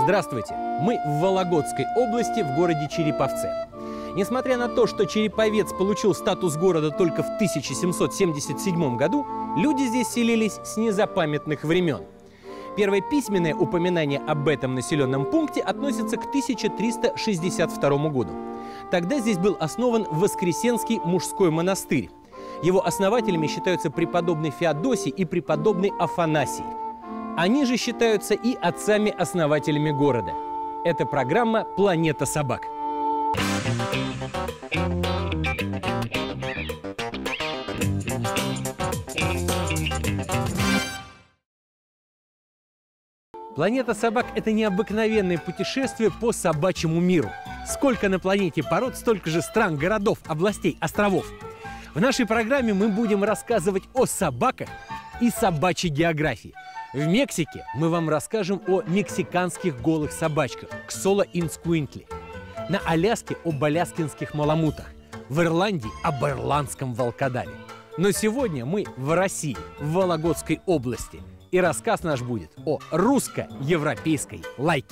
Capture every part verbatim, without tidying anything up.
Здравствуйте! Мы в Вологодской области, в городе Череповце. Несмотря на то, что Череповец получил статус города только в тысяча семьсот семьдесят седьмом году, люди здесь селились с незапамятных времен. Первое письменное упоминание об этом населенном пункте относится к тысяча триста шестьдесят второму году. Тогда здесь был основан Воскресенский мужской монастырь. Его основателями считаются преподобный Феодосий и преподобный Афанасий. Они же считаются и отцами-основателями города. Это программа «Планета собак». «Планета собак» — это необыкновенное путешествие по собачьему миру. Сколько на планете пород, столько же стран, городов, областей, островов. В нашей программе мы будем рассказывать о собаках и собачьей географии. В Мексике мы вам расскажем о мексиканских голых собачках Ксоло-Инскуинтли. На Аляске об аляскинских маламутах. В Ирландии об ирландском волкодаве. Но сегодня мы в России, в Вологодской области. И рассказ наш будет о русско-европейской лайке.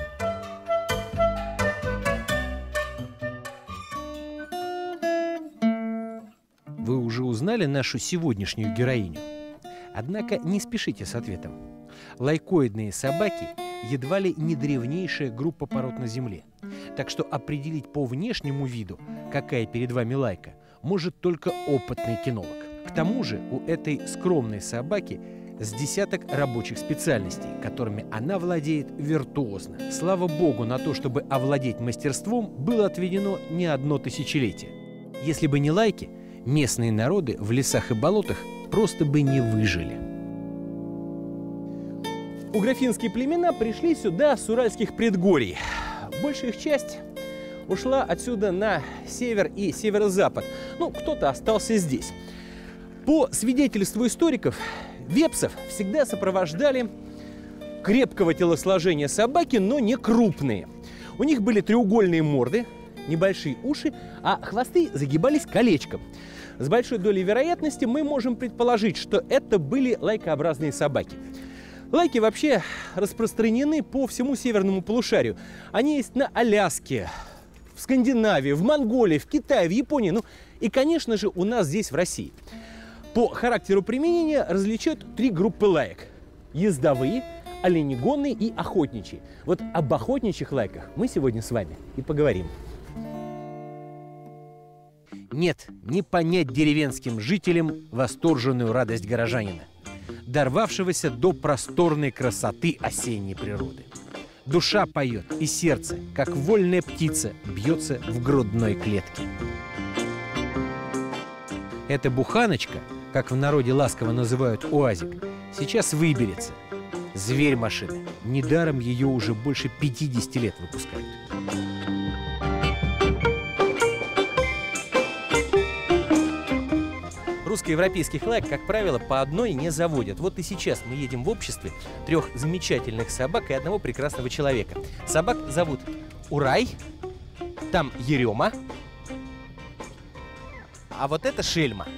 Вы уже узнали нашу сегодняшнюю героиню? Однако не спешите с ответом. Лайкоидные собаки едва ли не древнейшая группа пород на Земле. Так что определить по внешнему виду, какая перед вами лайка, может только опытный кинолог. К тому же у этой скромной собаки с десяток рабочих специальностей, которыми она владеет виртуозно. Слава богу, на то, чтобы овладеть мастерством, было отведено не одно тысячелетие. Если бы не лайки, местные народы в лесах и болотах просто бы не выжили. Угрофинские племена пришли сюда с уральских предгорий. Большая их часть ушла отсюда на север и северо-запад. Ну, кто-то остался здесь. По свидетельству историков, вепсов всегда сопровождали крепкого телосложения собаки, но не крупные. У них были треугольные морды, небольшие уши, а хвосты загибались колечком. С большой долей вероятности мы можем предположить, что это были лайкообразные собаки. Лайки вообще распространены по всему северному полушарию. Они есть на Аляске, в Скандинавии, в Монголии, в Китае, в Японии, ну и, конечно же, у нас здесь, в России. По характеру применения различают три группы лаек: ездовые, оленегонные и охотничьи. Вот об охотничьих лайках мы сегодня с вами и поговорим. Нет, не понять деревенским жителям восторженную радость горожанина, дорвавшегося до просторной красоты осенней природы. Душа поет, и сердце, как вольная птица, бьется в грудной клетке. Эта буханочка, как в народе ласково называют уазик, сейчас выберется. Зверь машины. Недаром ее уже больше пятидесяти лет выпускают. Русско-европейских лайк, как правило, по одной не заводят. Вот и сейчас мы едем в обществе трех замечательных собак и одного прекрасного человека. Собак зовут Урай, там Ерема, а вот это Шельма.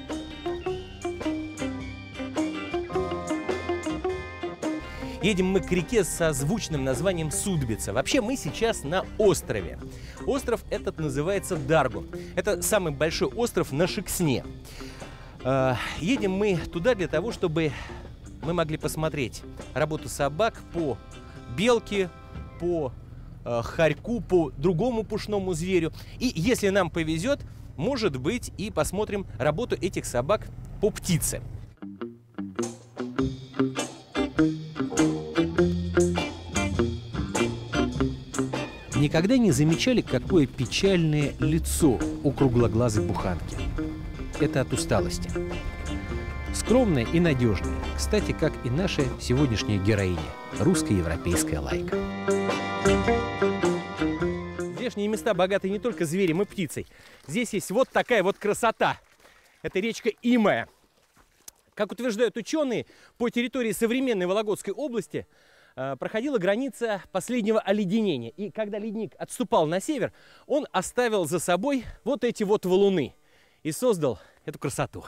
Едем мы к реке со звучным названием Судбица. Вообще мы сейчас на острове. Остров этот называется Даргу. Это самый большой остров на Шексне. Едем мы туда для того, чтобы мы могли посмотреть работу собак по белке, по хорьку, по другому пушному зверю. И если нам повезет, может быть, и посмотрим работу этих собак по птице. Никогда не замечали, какое печальное лицо у круглоглазой буханки? Это от усталости. Скромная и надежная, кстати, как и наша сегодняшняя героиня, русско-европейская лайка. Здешние места богаты не только зверем и птицей. Здесь есть вот такая вот красота. Это речка Имая. Как утверждают ученые, по территории современной Вологодской области э, проходила граница последнего оледенения. И когда ледник отступал на север, он оставил за собой вот эти вот валуны и создал эту красоту.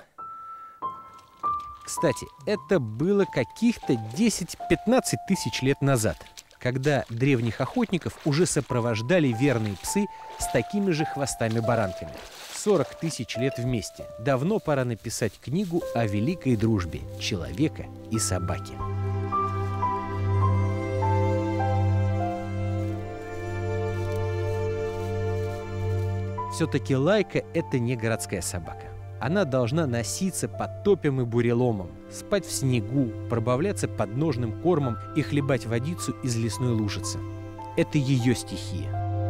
Кстати, это было каких-то десять-пятнадцать тысяч лет назад. когда древних охотников уже сопровождали верные псы с такими же хвостами-баранками. сорок тысяч лет вместе. Давно пора написать книгу о великой дружбе человека и собаки. Все-таки лайка – это не городская собака. Она должна носиться под топем и буреломом, спать в снегу, пробавляться подножным кормом и хлебать водицу из лесной лужицы. Это ее стихия.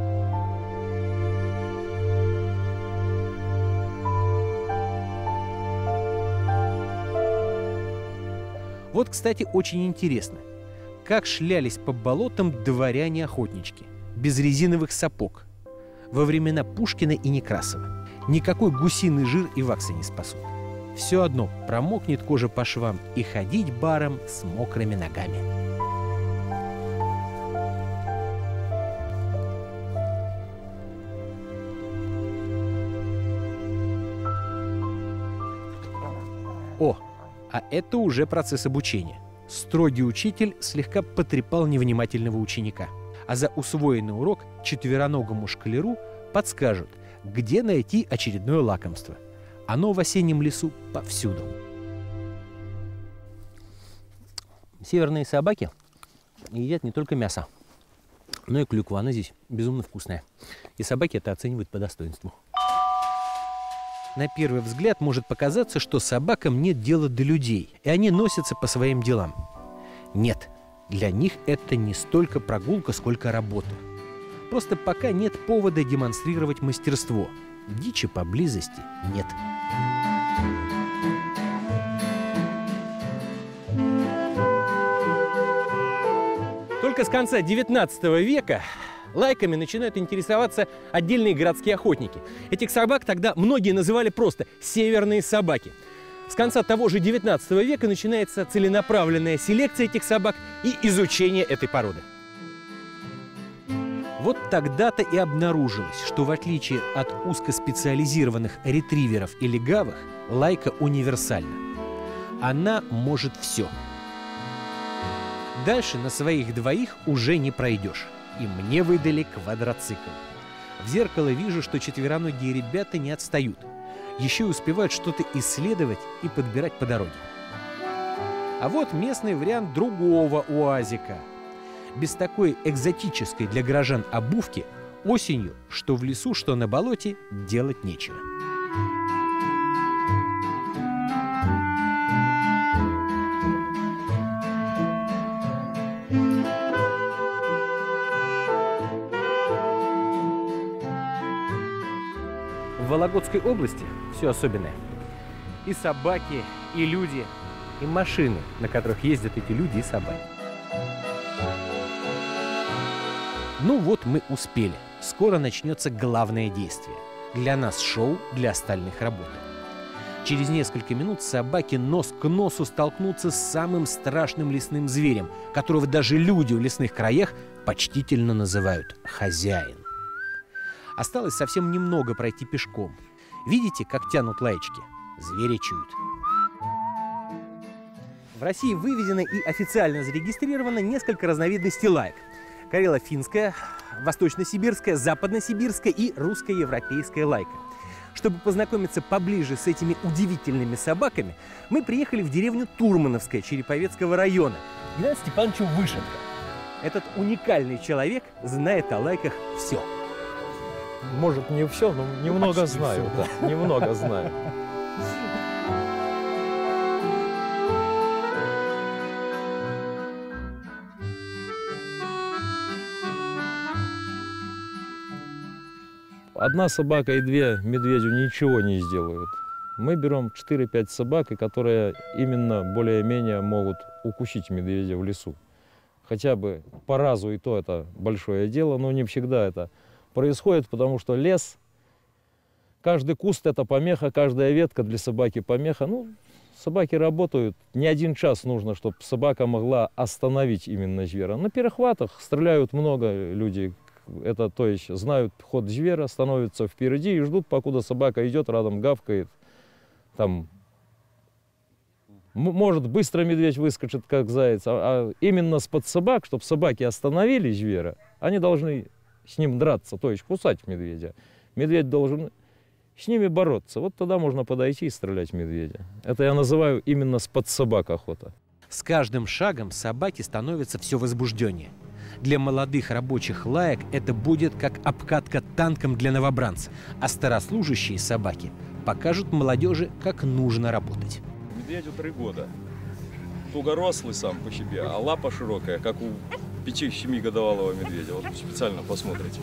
Вот, кстати, очень интересно, как шлялись по болотам дворяне-охотнички, без резиновых сапог, во времена Пушкина и Некрасова. Никакой гусиный жир и ваксы не спасут. Все одно промокнет кожа по швам, и ходить баром с мокрыми ногами. О, а это уже процесс обучения. Строгий учитель слегка потрепал невнимательного ученика, а за усвоенный урок четвероногому шкалеру подскажут, где найти очередное лакомство. Оно в осеннем лесу повсюду. Северные собаки едят не только мясо, но и клюкву. Она здесь безумно вкусная. И собаки это оценивают по достоинству. На первый взгляд может показаться, что собакам нет дела до людей, и они носятся по своим делам. Нет, для них это не столько прогулка, сколько работа. Просто пока нет повода демонстрировать мастерство. Дичи поблизости нет. Только с конца девятнадцатого века лайками начинают интересоваться отдельные городские охотники. Этих собак тогда многие называли просто «северные собаки». С конца того же девятнадцатого века начинается целенаправленная селекция этих собак и изучение этой породы. Вот тогда-то и обнаружилось, что в отличие от узкоспециализированных ретриверов или гавых, лайка универсальна. Она может все. Дальше на своих двоих уже не пройдешь. И мне выдали квадроцикл. В зеркало вижу, что четвероногие ребята не отстают. Еще и успевают что-то исследовать и подбирать по дороге. А вот местный вариант другого уазика. Без такой экзотической для горожан обувки осенью, что в лесу, что на болоте, делать нечего. В Вологодской области все особенное. И собаки, и люди, и машины, на которых ездят эти люди и собаки. Ну вот мы успели. Скоро начнется главное действие. Для нас шоу, для остальных работа. Через несколько минут собаки нос к носу столкнутся с самым страшным лесным зверем, которого даже люди в лесных краях почтительно называют хозяин. Осталось совсем немного пройти пешком. Видите, как тянут лаечки? Звери чуют. В России выведено и официально зарегистрировано несколько разновидностей лаек. Карело-финская, восточно-сибирская, западно-сибирская и русско-европейская лайка. Чтобы познакомиться поближе с этими удивительными собаками, мы приехали в деревню Турмановская Череповецкого района к Геннадию Степановичу Вышенко. Этот уникальный человек знает о лайках все. Может, не все, но немного Почти знаю. Все. Да, немного знаю. Одна собака и две медведю ничего не сделают. Мы берем четыре-пять собак, которые именно более-менее могут укусить медведя в лесу. Хотя бы по разу, и то это большое дело, но не всегда это происходит, потому что лес, каждый куст это помеха, каждая ветка для собаки помеха. Ну, собаки работают, не один час нужно, чтобы собака могла остановить именно зверя. На перехватах стреляют много людей. Это, то есть, знают ход зверя, становятся впереди и ждут, покуда собака идет, рядом гавкает. Там Может, быстро медведь выскочит, как заяц, а, а именно с-под собак, чтобы собаки остановили зверя, они должны с ним драться, то есть кусать медведя. Медведь должен с ними бороться. Вот тогда можно подойти и стрелять в медведя. Это я называю именно с-под собак охота. С каждым шагом собаки становятся все возбужденнее. Для молодых рабочих лаек это будет как обкатка танком для новобранца, а старослужащие собаки покажут молодежи, как нужно работать. Медведю три года. Тугорослый сам по себе, а лапа широкая, как у пяти-семигодовалого медведя. Вот специально посмотрите.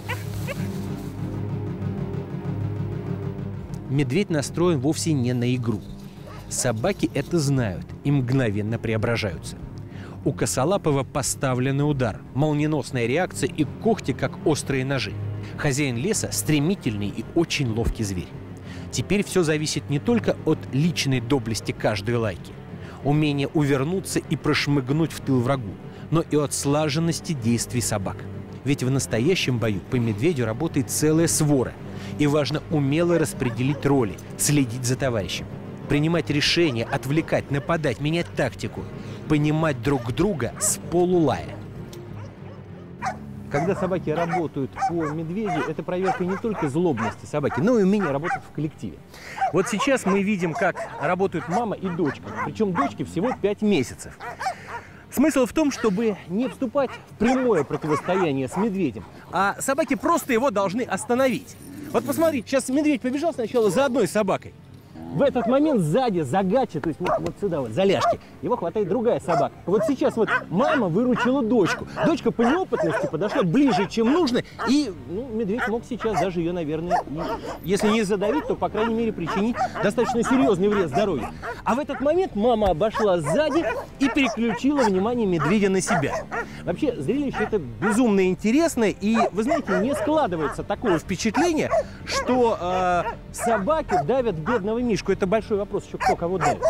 Медведь настроен вовсе не на игру. Собаки это знают и мгновенно преображаются. У косолапого поставленный удар, молниеносная реакция и когти, как острые ножи. Хозяин леса – стремительный и очень ловкий зверь. Теперь все зависит не только от личной доблести каждой лайки, умения увернуться и прошмыгнуть в тыл врагу, но и от слаженности действий собак. Ведь в настоящем бою по медведю работает целая свора, и важно умело распределить роли, следить за товарищем, принимать решения, отвлекать, нападать, менять тактику, понимать друг друга с полулая. Когда собаки работают по медведю, это проверка не только злобности собаки, но и умения работать в коллективе. Вот сейчас мы видим, как работают мама и дочка. Причем дочке всего пять месяцев. Смысл в том, чтобы не вступать в прямое противостояние с медведем, а собаки просто его должны остановить. Вот посмотрите, сейчас медведь побежал сначала за одной собакой. В этот момент сзади, за гачи, то есть вот, вот сюда вот, за ляжки, его хватает другая собака. Вот сейчас вот мама выручила дочку. Дочка по неопытности подошла ближе, чем нужно, и ну, медведь мог сейчас даже ее, наверное, и, если не задавить, то, по крайней мере, причинить достаточно серьезный вред здоровью. А в этот момент мама обошла сзади и переключила внимание медведя на себя. Вообще, зрелище это безумно интересное, и, вы знаете, не складывается такого впечатления, что э, собаки давят бедного Мишку. Это большой вопрос, еще кто кого давит.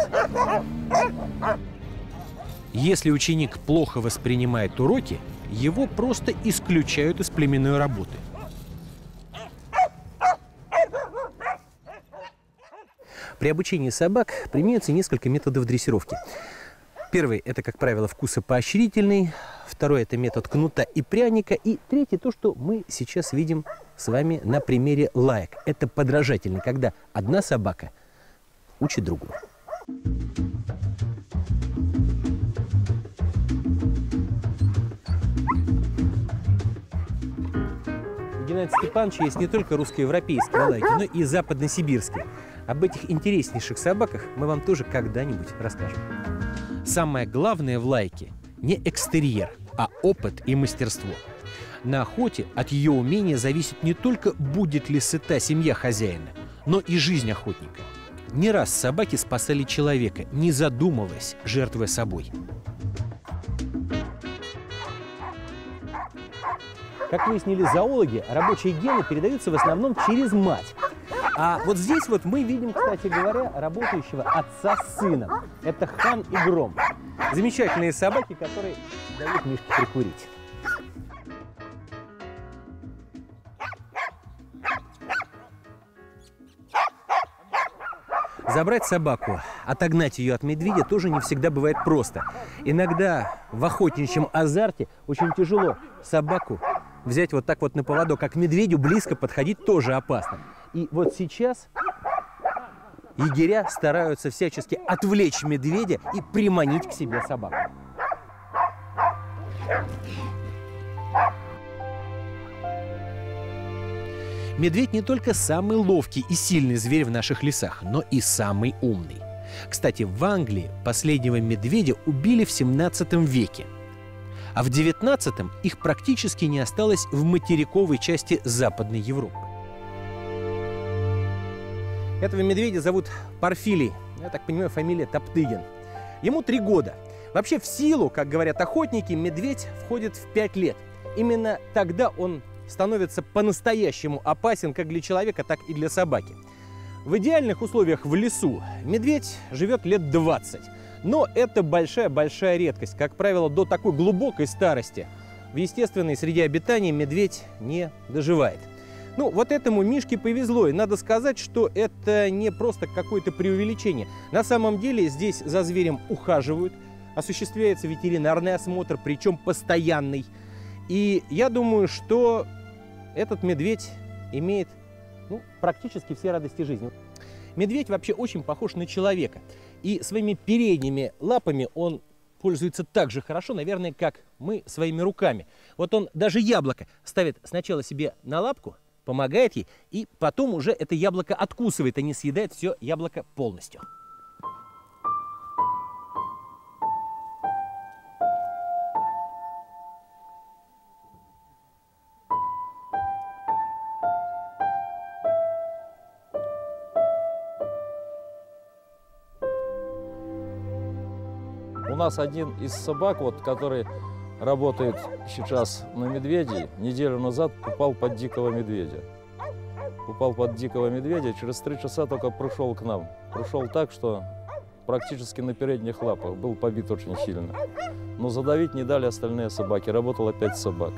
Если ученик плохо воспринимает уроки, его просто исключают из племенной работы. При обучении собак применяются несколько методов дрессировки. Первый – это, как правило, вкусопоощрительный. Второй – это метод кнута и пряника. И третий – то, что мы сейчас видим с вами на примере лаек. Это подражательный, когда одна собака учит другую. У Геннадия Степановича есть не только русско-европейские лайки, но и западносибирские. Об этих интереснейших собаках мы вам тоже когда-нибудь расскажем. Самое главное в лайке не экстерьер, а опыт и мастерство. На охоте от ее умения зависит не только, будет ли сыта семья хозяина, но и жизнь охотника. Не раз собаки спасали человека, не задумываясь, жертвуя собой. Как выяснили зоологи, рабочие гены передаются в основном через мать. А вот здесь вот мы видим, кстати говоря, работающего отца с сыном. Это Хан и Гром. Замечательные собаки, которые дают Мишке прикурить. Забрать собаку, отогнать ее от медведя тоже не всегда бывает просто. Иногда в охотничьем азарте очень тяжело собаку взять вот так вот на поводок, а к медведю близко подходить тоже опасно. И вот сейчас егеря стараются всячески отвлечь медведя и приманить к себе собаку. Медведь не только самый ловкий и сильный зверь в наших лесах, но и самый умный. Кстати, в Англии последнего медведя убили в семнадцатом веке. А в девятнадцатом их практически не осталось в материковой части Западной Европы. Этого медведя зовут Порфилий. Я так понимаю, фамилия Топтыгин. Ему три года. Вообще в силу, как говорят охотники, медведь входит в пять лет. Именно тогда он становится по-настоящему опасен как для человека, так и для собаки. В идеальных условиях в лесу медведь живет лет двадцать. Но это большая-большая редкость. Как правило, до такой глубокой старости в естественной среде обитания медведь не доживает. Ну, вот этому Мишке повезло, и надо сказать, что это не просто какое-то преувеличение. На самом деле здесь за зверем ухаживают, осуществляется ветеринарный осмотр, причем постоянный. И я думаю, что этот медведь имеет, ну, практически все радости жизни. Медведь вообще очень похож на человека, и своими передними лапами он пользуется так же хорошо, наверное, как мы своими руками. Вот он даже яблоко ставит сначала себе на лапку, помогает ей, и потом уже это яблоко откусывает, а не съедает все яблоко полностью. У нас один из собак, вот, который работает сейчас на медведей, неделю назад попал под дикого медведя. Попал под дикого медведя, через три часа только пришел к нам. Пришел так, что практически на передних лапах, был побит очень сильно. Но задавить не дали остальные собаки, работало пять собак.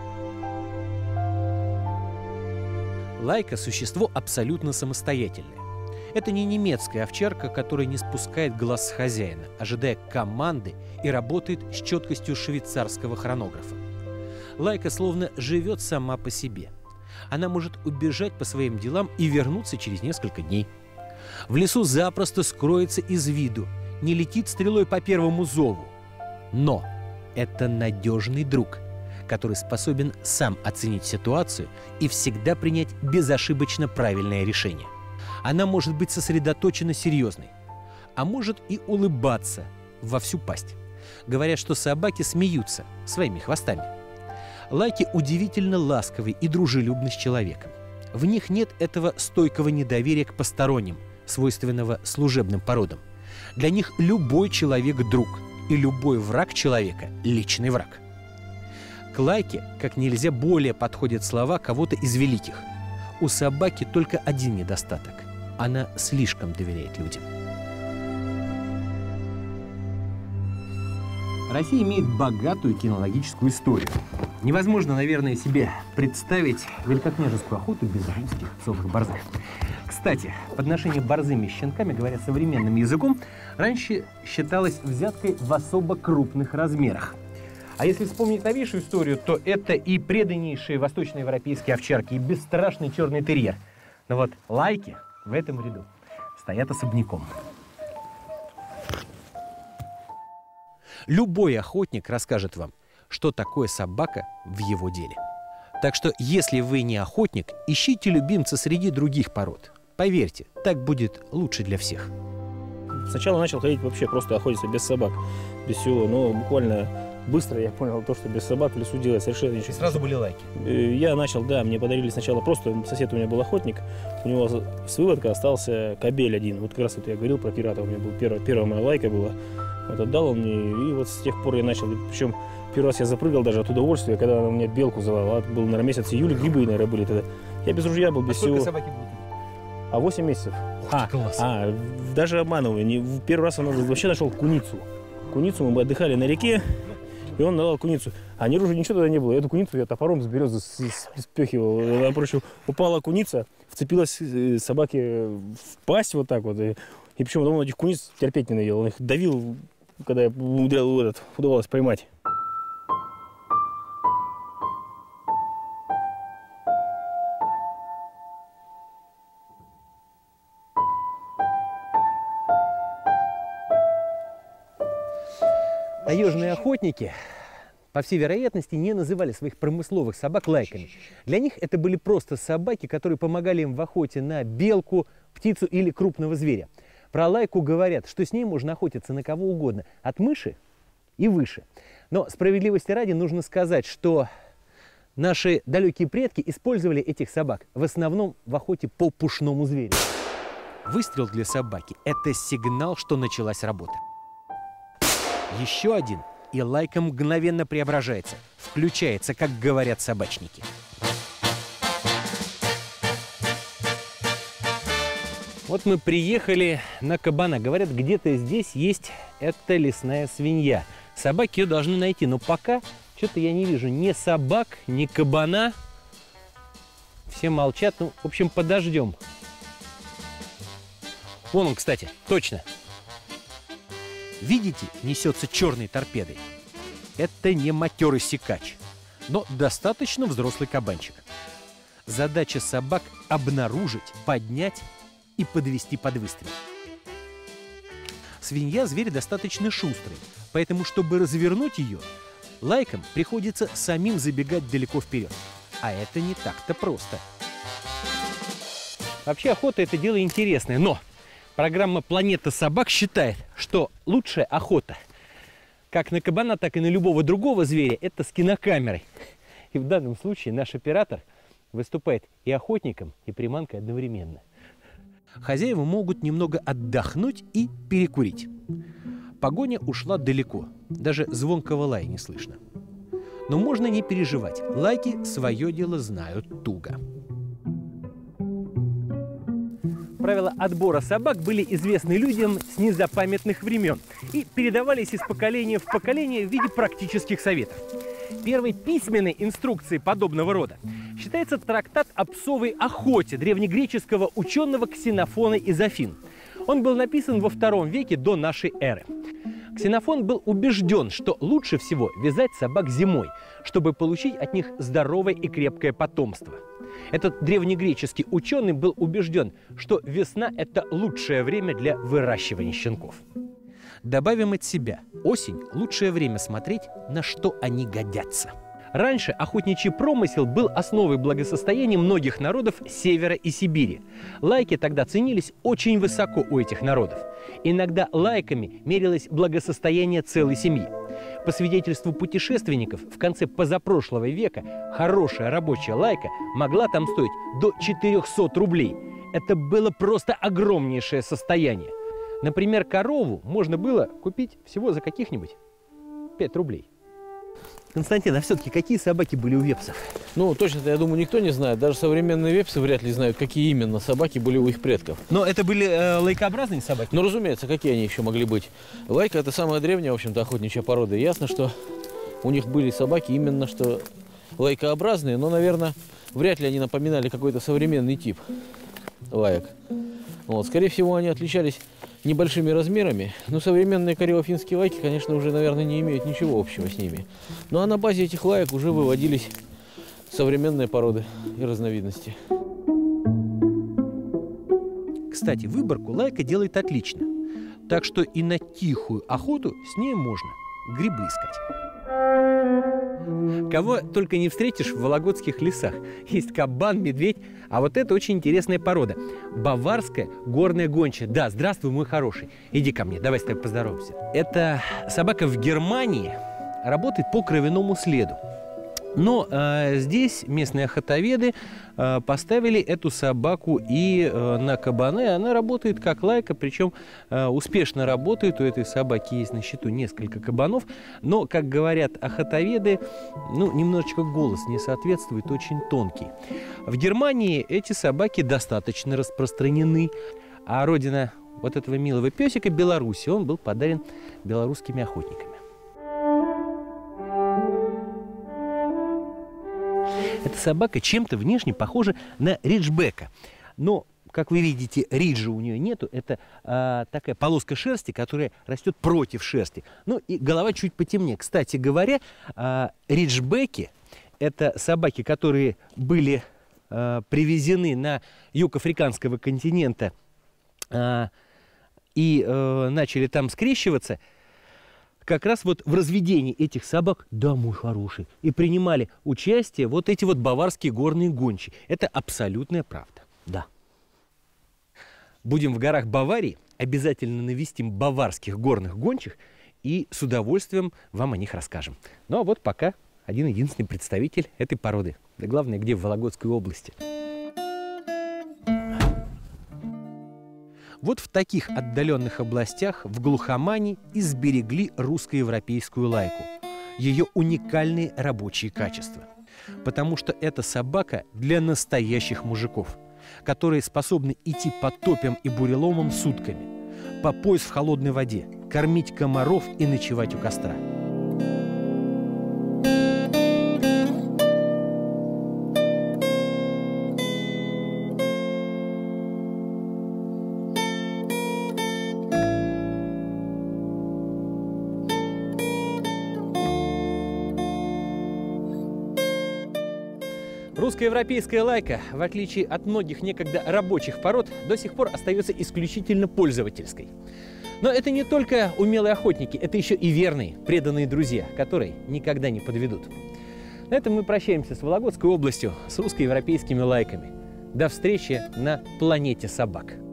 Лайка – существо абсолютно самостоятельное. Это не немецкая овчарка, которая не спускает глаз с хозяина, ожидая команды, и работает с четкостью швейцарского хронографа. Лайка словно живет сама по себе. Она может убежать по своим делам и вернуться через несколько дней. В лесу запросто скроется из виду, не летит стрелой по первому зову. Но это надежный друг, который способен сам оценить ситуацию и всегда принять безошибочно правильное решение. Она может быть сосредоточена серьезной, а может и улыбаться во всю пасть. Говорят, что собаки смеются своими хвостами. Лайки удивительно ласковы и дружелюбны с человеком. В них нет этого стойкого недоверия к посторонним, свойственного служебным породам. Для них любой человек – друг, и любой враг человека – личный враг. К лайке как нельзя более подходят слова кого-то из великих. У собаки только один недостаток – она слишком доверяет людям. Россия имеет богатую кинологическую историю. Невозможно, наверное, себе представить великокняжескую охоту без русских псовых борзых. Кстати, подношение борзыми щенками, говоря современным языком, раньше считалось взяткой в особо крупных размерах. А если вспомнить новейшую историю, то это и преданнейшие восточноевропейские овчарки, и бесстрашный черный терьер. Но вот лайки в этом ряду стоят особняком. Любой охотник расскажет вам, что такое собака в его деле. Так что, если вы не охотник, ищите любимца среди других пород. Поверьте, так будет лучше для всех. Сначала начал ходить вообще просто охотиться без собак, без всего, но буквально быстро я понял то, что без собак в лесу делать совершенно ничего. И сразу были лайки? Я начал, да, мне подарили сначала просто, сосед у меня был охотник, у него с выводка остался кобель один. Вот как раз вот я говорил про пирата, у меня был первая, первая моя лайка была. Вот отдал он мне, и вот с тех пор я начал. Причем первый раз я запрыгал даже от удовольствия, когда он мне белку завала. Был, наверное, месяц июля, грибы, наверное, были тогда. Я без ружья был, без а всего. Сколько собаки были? А восемь месяцев. А, класс. А, даже обманываю. Не, первый раз он вообще нашел куницу. Куницу мы отдыхали на реке, и он надал куницу. А ни ружья, ничего тогда не было. Эту куницу я топором с березы спехивал. Напрочь, упала куница, вцепилась собаке в пасть вот так вот. И, и причем он этих куниц терпеть не надел. Он их давил, когда я этот, удавалось поймать. Таежные охотники, по всей вероятности, не называли своих промысловых собак лайками. Для них это были просто собаки, которые помогали им в охоте на белку, птицу или крупного зверя. Про лайку говорят, что с ней можно охотиться на кого угодно, от мыши и выше. Но справедливости ради нужно сказать, что наши далекие предки использовали этих собак в основном в охоте по пушному зверю. Выстрел для собаки – это сигнал, что началась работа. Еще один, и лайка мгновенно преображается, включается, как говорят собачники. Вот мы приехали на кабана. Говорят, где-то здесь есть эта лесная свинья. Собаки ее должны найти, но пока что-то я не вижу ни собак, ни кабана. все молчат. Ну, в общем, подождем. Вон он, кстати, точно. Видите, несется черной торпедой. Это не матерый сикач, но достаточно взрослый кабанчик. Задача собак – обнаружить, поднять и подвести под выстрел. Свинья – зверь достаточно шустрый, поэтому, чтобы развернуть ее, лайкам приходится самим забегать далеко вперед. А это не так-то просто. Вообще охота – это дело интересное, но программа «Планета собак» считает, что лучшая охота, как на кабана, так и на любого другого зверя, это с кинокамерой. И в данном случае наш оператор выступает и охотником, и приманкой одновременно. Хозяева могут немного отдохнуть и перекурить. Погоня ушла далеко, даже звонкого лая не слышно. Но можно не переживать, лайки свое дело знают туго. Правила отбора собак были известны людям с незапамятных времен и передавались из поколения в поколение в виде практических советов. Первой письменной инструкцией подобного рода считается трактат о псовой охоте древнегреческого ученого Ксенофона из Афин. Он был написан во втором веке до нашей эры. Ксенофон был убежден, что лучше всего вязать собак зимой, чтобы получить от них здоровое и крепкое потомство. Этот древнегреческий ученый был убежден, что весна – это лучшее время для выращивания щенков. Добавим от себя. Осень – лучшее время смотреть, на что они годятся. Раньше охотничий промысел был основой благосостояния многих народов Севера и Сибири. Лайки тогда ценились очень высоко у этих народов. Иногда лайками мерилось благосостояние целой семьи. По свидетельству путешественников, в конце позапрошлого века хорошая рабочая лайка могла там стоить до четырёхсот рублей. Это было просто огромнейшее состояние. Например, корову можно было купить всего за каких-нибудь пять рублей. Константин, а все-таки какие собаки были у вепсов? Ну, точно-то, я думаю, никто не знает. Даже современные вепсы вряд ли знают, какие именно собаки были у их предков. Но это были э, лайкообразные собаки? Ну, разумеется, какие они еще могли быть. Лайка – это самая древняя, в общем-то, охотничья порода. И ясно, что у них были собаки именно что лайкообразные, но, наверное, вряд ли они напоминали какой-то современный тип лаек. Вот. Скорее всего, они отличались небольшими размерами, но современные карело-финские лайки, конечно, уже, наверное, не имеют ничего общего с ними. Ну а на базе этих лаек уже выводились современные породы и разновидности. Кстати, выборку лайка делает отлично, так что и на тихую охоту с ней можно грибы искать. Кого только не встретишь в вологодских лесах. Есть кабан, медведь, а вот это очень интересная порода. Баварская горная гончая. Да, здравствуй, мой хороший. Иди ко мне, давай с тобой поздороваемся. Эта собака в Германии работает по кровяному следу. Но э, здесь местные охотоведы э, поставили эту собаку и э, на кабаны. Она работает как лайка, причем э, успешно работает. У этой собаки есть на счету несколько кабанов. Но, как говорят охотоведы, ну, немножечко голос не соответствует, очень тонкий. В Германии эти собаки достаточно распространены. А родина вот этого милого песика – Беларусь. Он был подарен белорусскими охотниками. Эта собака чем-то внешне похожа на риджбека. Но, как вы видите, риджа у нее нету. Это а, такая полоска шерсти, которая растет против шерсти. Ну и голова чуть потемнее. Кстати говоря, а, риджбеки – это собаки, которые были а, привезены на юг африканского континента а, и а, начали там скрещиваться. Как раз вот в разведении этих собак, да, мой хороший, и принимали участие вот эти вот баварские горные гончие. Это абсолютная правда, да. Будем в горах Баварии, обязательно навестим баварских горных гончих и с удовольствием вам о них расскажем. Ну а вот пока один-единственный представитель этой породы. Да главное, где в Вологодской области. Вот в таких отдаленных областях в глухомане и сберегли русско-европейскую лайку, ее уникальные рабочие качества. Потому что это собака для настоящих мужиков, которые способны идти по топям и буреломам сутками, по пояс в холодной воде, кормить комаров и ночевать у костра. Русско-европейская лайка, в отличие от многих некогда рабочих пород, до сих пор остается исключительно пользовательской. Но это не только умелые охотники, это еще и верные, преданные друзья, которые никогда не подведут. На этом мы прощаемся с Вологодской областью, с русско-европейскими лайками. До встречи на планете собак.